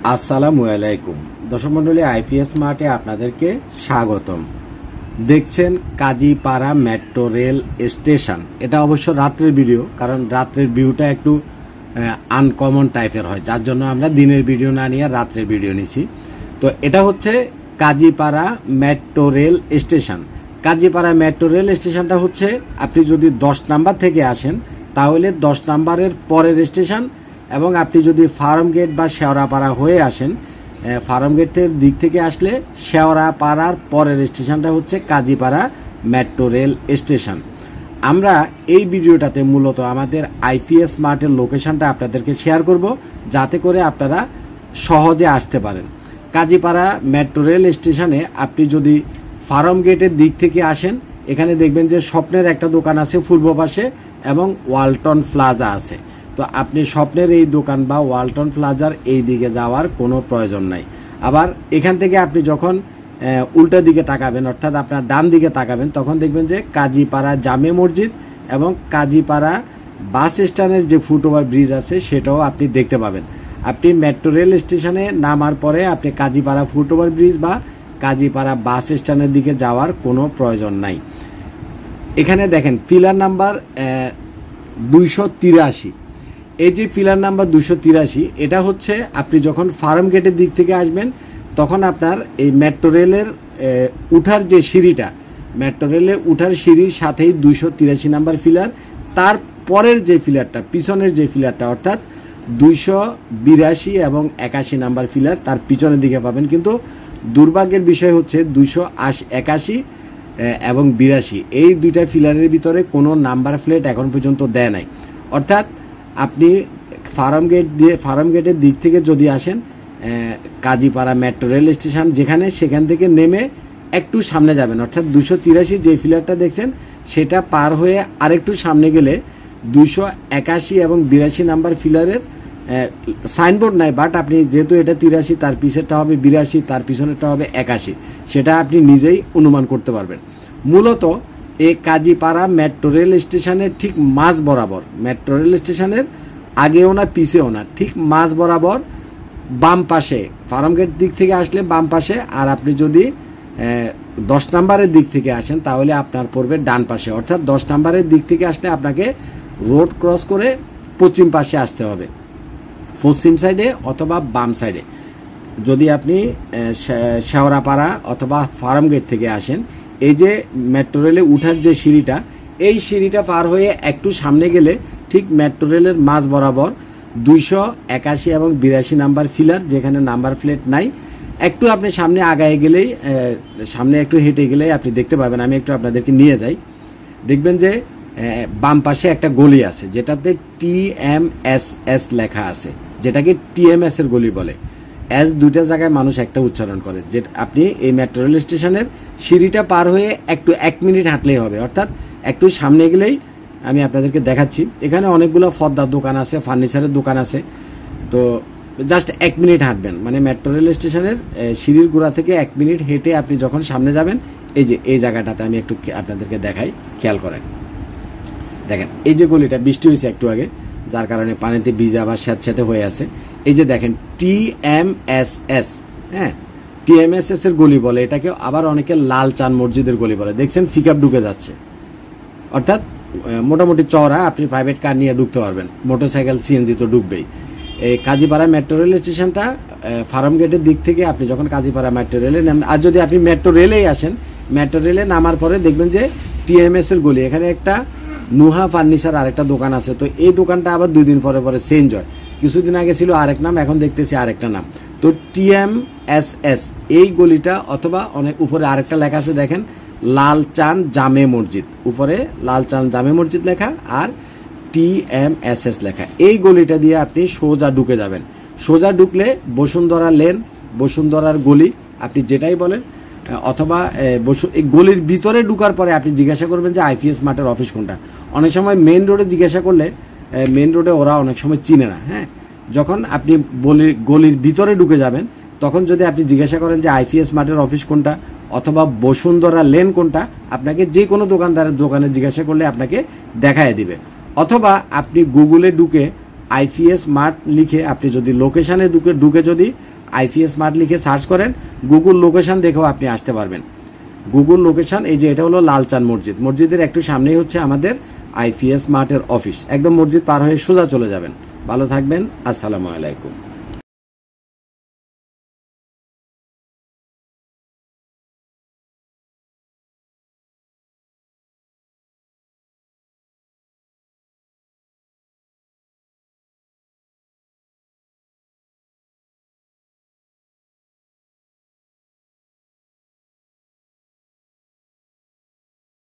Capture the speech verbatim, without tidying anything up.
আসসালামু আলাইকুম দর্শক মণ্ডলী, আইপিএস মার্টে আপনাদেরকে স্বাগতম। দেখছেন কাজীপাড়া মেট্রো রেল স্টেশন। এটা অবশ্য রাত্রের ভিডিও, কারণ রাত্রের ভিউটা একটু আনকমন টাইপের হয়, যার জন্য আমরা দিনের ভিডিও না নিয়ে রাত্রের ভিডিও নিছি। তো এটা হচ্ছে Kazipara metro rail station. Kazipara metro rail স্টেশনটা হচ্ছে, আপনি যদি দশ নাম্বার থেকে আসেন তাহলে দশ নাম্বারের পরের স্টেশন, এবং আপনি যদি ফার্ম গেট বা শেওড়াপাড়া হয়ে আসেন, ফার্ম গেটের দিক থেকে আসলে শেওড়াপাড়ার পরের স্টেশনটা হচ্ছে কাজীপাড়া মেট্রো রেল স্টেশন। আমরা এই ভিডিওটাতে মূলত আমাদের আইপিএস মার্টের লোকেশনটা আপনাদেরকে শেয়ার করব, যাতে করে আপনারা সহজে আসতে পারেন। কাজীপাড়া মেট্রো রেল স্টেশনে আপনি যদি ফার্ম গেটের দিক থেকে আসেন, এখানে দেখবেন যে স্বপ্নের একটা দোকান আছে পূর্ব পাশে, এবং ওয়ালটন প্লাজা আছে। তো আপনি স্বপ্নের এই দোকান বা ওয়ালটন প্লাজার এই দিকে যাওয়ার কোনো প্রয়োজন নাই। আবার এখান থেকে আপনি যখন উল্টা দিকে তাকাবেন, অর্থাৎ আপনার ডান দিকে তাকাবেন, তখন দেখবেন যে কাজীপাড়া জামে মসজিদ এবং কাজীপাড়া বাস স্ট্যান্ডের যে ফুটওভার ব্রিজ আছে সেটাও আপনি দেখতে পাবেন। আপনি মেট্রো রেল স্টেশনে নামার পরে আপনি কাজীপাড়া ফুটওভার ব্রিজ বা কাজীপাড়া বাস স্ট্যান্ডের দিকে যাওয়ার কোনো প্রয়োজন নাই। এখানে দেখেন পিলার নাম্বার দুইশো তিরাশি। এই যে পিলার নাম্বার দুশো তিরাশি, এটা হচ্ছে আপনি যখন ফার্ম গেটের দিক থেকে আসবেন, তখন আপনার এই মেট্রো রেলের উঠার যে সিঁড়িটা, মেট্রো রেলে উঠার সিঁড়ির সাথেই দুইশো তিরাশি নাম্বার পিলার, তার পরের যে পিলারটা, পিছনের যে পিলারটা, অর্থাৎ দুইশো বিরাশি এবং একাশি নাম্বার পিলার তার পিছনের দিকে পাবেন। কিন্তু দুর্ভাগ্যের বিষয় হচ্ছে দুইশো আশি একাশি এবং বিরাশি এই দুইটা পিলারের ভিতরে কোনো নাম্বার প্লেট এখন পর্যন্ত দেয় নাই। অর্থাৎ আপনি ফার্ম গেট দিয়ে ফার্ম গেটের দিক থেকে যদি আসেন, কাজীপাড়া মেট্রো রেল স্টেশন যেখানে, সেখান থেকে নেমে একটু সামনে যাবেন, অর্থাৎ দুশো তিরাশি যে ফিলারটা দেখছেন সেটা পার হয়ে আরেকটু সামনে গেলে দুইশো একাশি এবং বিরাশি নাম্বার ফিলারের সাইনবোর্ড নাই, বাট আপনি যেহেতু এটা তিরাশি, তার পিছেরটা হবে বিরাশি, তার পিছনেরটা হবে একাশি, সেটা আপনি নিজেই অনুমান করতে পারবেন। মূলত এই কাজীপাড়া মেট্রো রেল স্টেশনের ঠিক মাঝ বরাবর, মেট্রো রেল স্টেশনের আগেও না পিছেও না, ঠিক মাঝ বরাবর বাম পাশে, ফার্ম গেট দিক থেকে আসলে বাম পাশে, আর আপনি যদি দশ নাম্বারের দিক থেকে আসেন তাহলে আপনার পড়বে ডান পাশে। অর্থাৎ দশ নাম্বারের দিক থেকে আসলে আপনাকে রোড ক্রস করে পশ্চিম পাশে আসতে হবে, পশ্চিম সাইডে অথবা বাম সাইডে। যদি আপনি শেওড়াপাড়া অথবা ফার্ম গেট থেকে আসেন, এই যে মেট্রো রেলে উঠার যে সিঁড়িটা, এই সিঁড়িটা পার হয়ে একটু সামনে গেলে ঠিক মেট্রো রেলের মাঝ বরাবর দুইশো একাশি এবং বিরাশি নাম্বার ফিলার, যেখানে নাম্বার প্লেট নাই, একটু আপনি সামনে আগায় গেলেই, সামনে একটু হেঁটে গেলেই আপনি দেখতে পাবেন। আমি একটু আপনাদেরকে নিয়ে যাই। দেখবেন যে বাম পাশে একটা গলি আছে যেটাতে টি এম এস এস লেখা আছে, যেটাকে টি এম এস এর গলি বলে। এস দুইটা জায়গায় মানুষ একটা উচ্চারণ করে। যে আপনি এই মেট্রো রেল স্টেশনের সিঁড়িটা পার হয়ে একটু এক মিনিট হাঁটলেই হবে, অর্থাৎ একটু সামনে গেলেই, আমি আপনাদেরকে দেখাচ্ছি, এখানে অনেকগুলো ফর্দার দোকান আছে, ফার্নিচারের দোকান আছে। তো জাস্ট এক মিনিট হাঁটবেন, মানে মেট্রো রেল স্টেশনের সিঁড়ির গোড়া থেকে এক মিনিট হেঁটে আপনি যখন সামনে যাবেন, এই যে এই জায়গাটাতে আমি একটু আপনাদেরকে দেখাই, খেয়াল করেন। দেখেন এই যে গলিটা, বৃষ্টি হয়েছে একটু আগে, যার কারণে পানিতে ভিজা বা স্যাঁতস্যাঁতে হয়ে আছে। এই যে দেখেন টি এম এস এস, হ্যাঁ, টি এম এস এস এর গলি বলে এটাকে, আবার অনেকে লাল চাঁদ মসজিদের গলি বলে। দেখছেন পিকআপ ঢুকে যাচ্ছে, অর্থাৎ মোটামুটি চওড়া, আপনি প্রাইভেট কার নিয়ে ঢুকতে পারবেন, মোটরসাইকেল সিএনজি তো ঢুকবেই। এই কাজীপাড়া মেট্রো রেল স্টেশনটা ফার্ম গেটের দিক থেকে আপনি যখন কাজীপাড়া মেট্রো রেলে নামেন, আর যদি আপনি মেট্রো রেলেই আসেন, মেট্রো রেলে নামার পরে দেখবেন যে টিএমএস এর গলি, এখানে একটা নুহা ফার্নিচার আরেকটা দোকান আছে। তো এই দোকানটা আবার দুই দিন পরে পরে চেঞ্জ হয়, কিছুদিন আগে ছিল আরেক নাম, এখন দেখতেছি আরেকটা নাম। তো টিএমএসএস এই গলিটা, অথবা অনেক উপরে আরেকটা লেখা আছে দেখেন, লাল চাঁদ জামে মসজিদ, উপরে লাল চাঁদ জামে মসজিদ লেখা আর টিএমএসএস লেখা। এই গলিটা দিয়ে আপনি সোজা ঢুকে যাবেন। সোজা ঢুকলে বসুন্ধরা লেন, বসুন্ধরার গলি, আপনি যেটাই বলেন, অথবা এই গলির ভিতরে ঢুকার পরে আপনি জিজ্ঞাসা করবেন যে আইপিএস মার্টের অফিস কোনটা। অনেক সময় মেন রোডে জিজ্ঞাসা করলে, মেন রোডে ওরা অনেক সময় চিনে না। হ্যাঁ, যখন আপনি বলি গলির ভিতরে ঢুকে যাবেন, তখন যদি আপনি জিজ্ঞাসা করেন যে আইপিএস মার্টের অফিস কোনটা অথবা বসুন্ধরা লেন কোনটা, আপনাকে যে কোনো দোকানদারের দোকানে জিজ্ঞাসা করলে আপনাকে দেখায় দিবে। অথবা আপনি গুগলে ঢুকে আইপিএস মার্ট লিখে আপনি যদি লোকেশানে ঢুকে ঢুকে যদি আইপিএস মার্ট লিখে সার্চ করেন, গুগল লোকেশন দেখেও আপনি আসতে পারবেন। গুগল লোকেশন, এই যে এটা হলো লালচান মসজিদ, মসজিদের একটু সামনেই হচ্ছে আমাদের আইপিএস মার্টের অফিস। একদম মসজিদ পার হয়ে সোজা চলে যাবেন। ভালো থাকবেন, আসসালামু আলাইকুম।